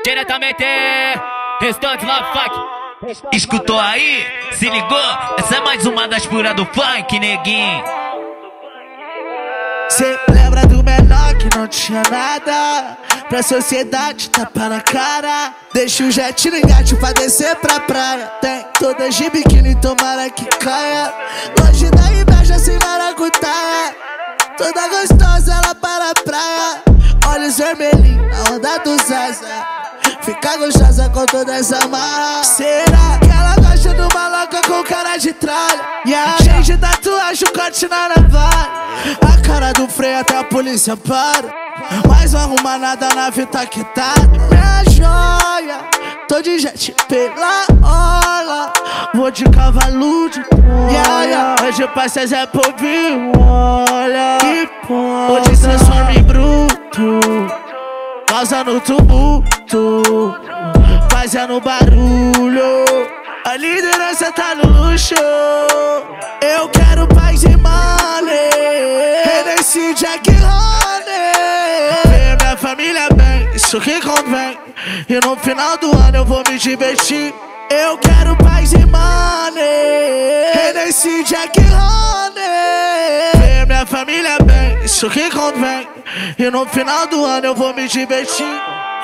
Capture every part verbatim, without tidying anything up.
diretamente Restante Love Funk. Escutou aí? Se ligou? Essa é mais uma das puras do funk, neguinho. Cê lembra do menor que não tinha nada? Pra sociedade tapa na cara. Deixa o jet no engate pra descer pra praia. Tem todas de biquíni, tomara que caia. Longe da inveja sem maracutaia. Toda gostosa ela para a praia. Olhos vermelhinhos na onda do Zaza. Fica gostosa com toda essa marra. Será que ela gosta de uma louca com cara de tralha? E a cheia de tatuagem, o corte na navalha. A cara do freio até a polícia para. Mas não arruma nada na vida que tá. Minha joia, tô de jet pela orla. Vou de cavalo de yeah, hoje passa Zé Povinho, olha. Hoje transforma em bruto, causando tumulto, fazendo barulho. A liderança tá no luxo. Eu quero paz e money. Hennessy, Jack Honey. Ver minha família bem, isso que convém. E no final do ano eu vou me divertir. Eu quero paz e money. Hennessy, Jack Honey. Ver minha família bem, isso que convém. E no final do ano eu vou me divertir.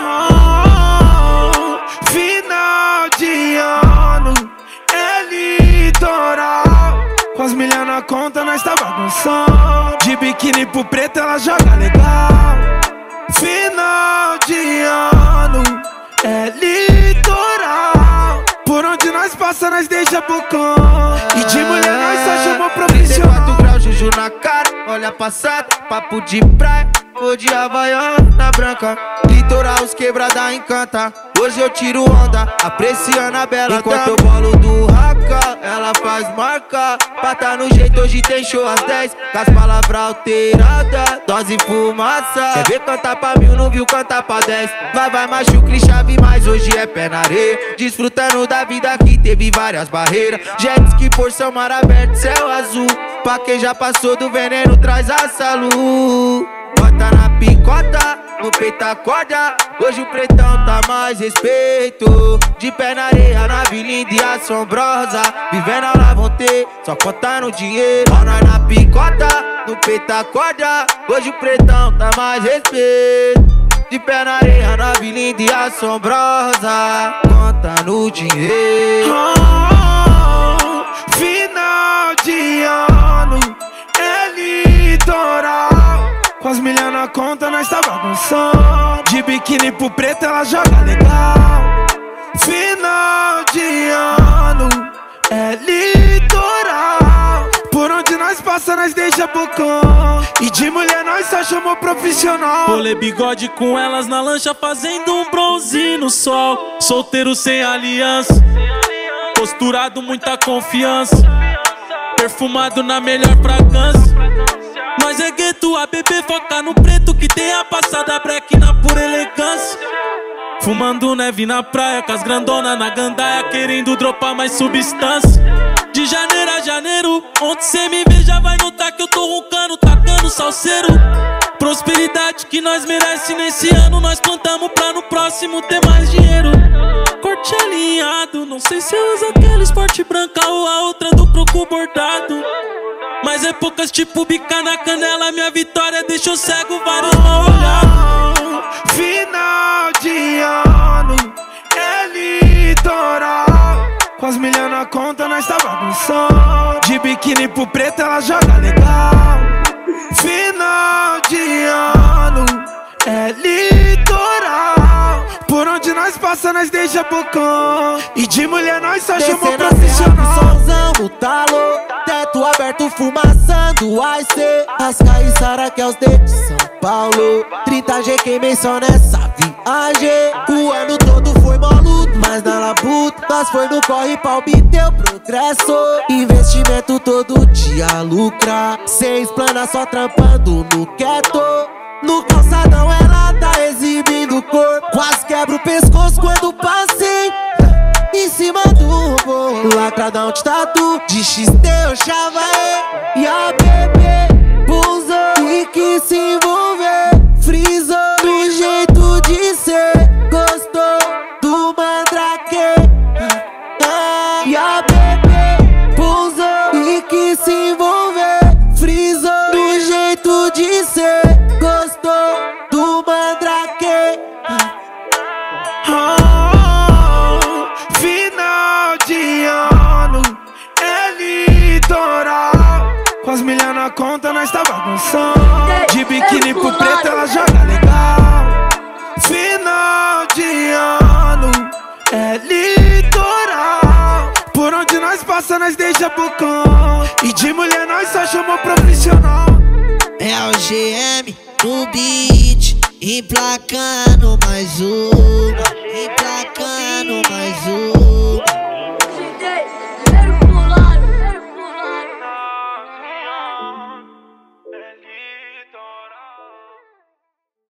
Oh, final de ano é litoral. Com as milhas na conta nós tá bagunçando. De biquíni pro preto ela joga legal. Final de ano é litoral. Por onde nós passa nós deixa bocão. E de mulher nós só chama profissional. trinta e quatro graus, juju na cara, olha passado, papo de praia. Vou de Havaiana branca, litoral, os quebrada encanta. Hoje eu tiro onda, apreciando a bela. Enquanto eu bolo do raca, ela faz marca. Pra tá no jeito, hoje tem show às dez. Com as palavras alteradas, dose fumaça. Quer ver cantar pra mil, não viu cantar pra dez. Vai, vai, machuca chave, mas hoje é pé na areia. Desfrutando da vida que teve várias barreiras. Jet ski, porção, mar aberto, céu azul. Pra quem já passou do veneno, traz a saúde. Bota na picota, no peito a corda. Hoje o pretão tá mais respeito. De pé na areia, nave linda e assombrosa. Vivendo a lá vão ter, só contando dinheiro. Ó nós na picota, no peito a corda. Hoje o pretão tá mais respeito. De pé na areia, nave linda e assombrosa. Contando dinheiro. Oh, final de ano é litoral. Com as milhas na conta nós tá bagunçando. De biquíni pro preto ela joga legal. Final de ano é litoral. Por onde nós passa nós deixa bocão. E de mulher nós só chamou profissional. Rolê bigode com elas na lancha fazendo um bronze no sol. Solteiro sem aliança, posturado muita confiança. Perfumado na melhor fragrância. Nós é gueto, a bebê foca no preto que tem a passada break na pura elegância. Fumando neve na praia, com as grandona na gandaia, querendo dropar mais substância. De janeiro a janeiro, onde cê me vê já vai notar que eu tô roncando, tacando salseiro. Prosperidade que nós merece nesse ano, nós plantamos pra no próximo ter mais dinheiro. Corte alinhado, não sei se eu uso aquele esporte branca ou a outra do croco bordado. Mas é poucas tipo bica na canela, minha vitória deixou cego vários mal olhados. Final de ano é litoral. Com as milhas na conta nós tá bagunçando. De biquíni pro preto ela joga legal. Final de ano é litoral. Por onde nós passa nós deixa bocão. E de mulher nós só chama profissional. Solzão no talo, teto aberto fumaçando I C. Rasca e Sara que é os de São Paulo. trinta G queimei só nessa viagem. O ano todo foi moludo, mas na labuta nós foi no corre pra obter o progresso. Investimento todo dia lucra. Sem explana só trampando no quieto. No calçadão ela tá exibindo cor. Quase quebra o pescoço quando passei em cima do bolo. Lacradão de tatu, de X T eu chavaei. E a bebê pousou e quis se envolver. Frisou do jeito de ser, gostou. passa, nós deixa bocão. E de mulher nós só chama profissional. É o G M no beat, emplacando mais uma, emplacando mais uma.